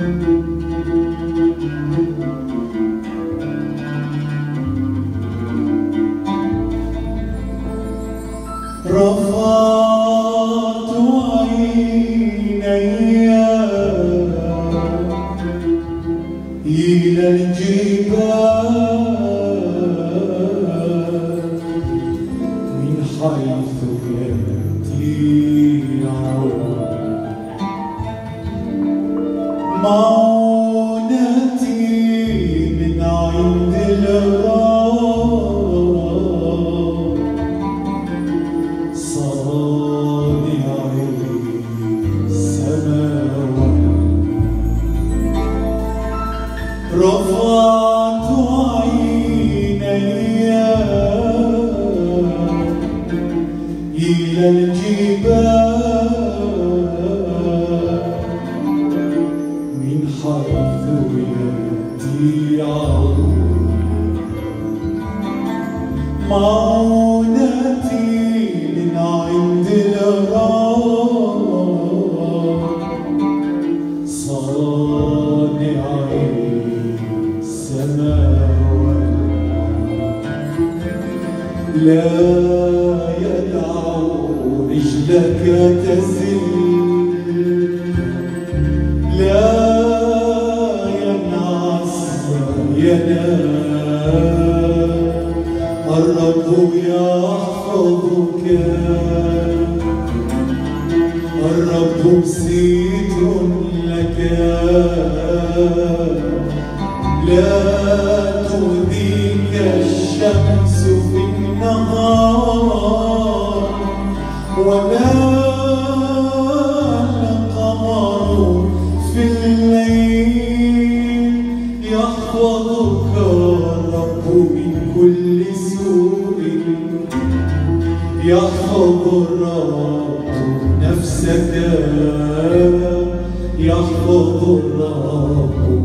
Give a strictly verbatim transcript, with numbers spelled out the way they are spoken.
رفعت عيني إلى الجبال من حيث يأتي عون معونتي من عند الرب رفعت عيني إلى الجبال من حيث يأتي عون معونتي من عند الرب صانع لا يدع رجلك تزل لا ينعس ينام الرب يحفظك الرب ستر لك لا تؤذيك الشمس في النهار ولا القمر في الليل يحفظك الرب من كل سوء يحفظ الرب نفسك يحفظ الرب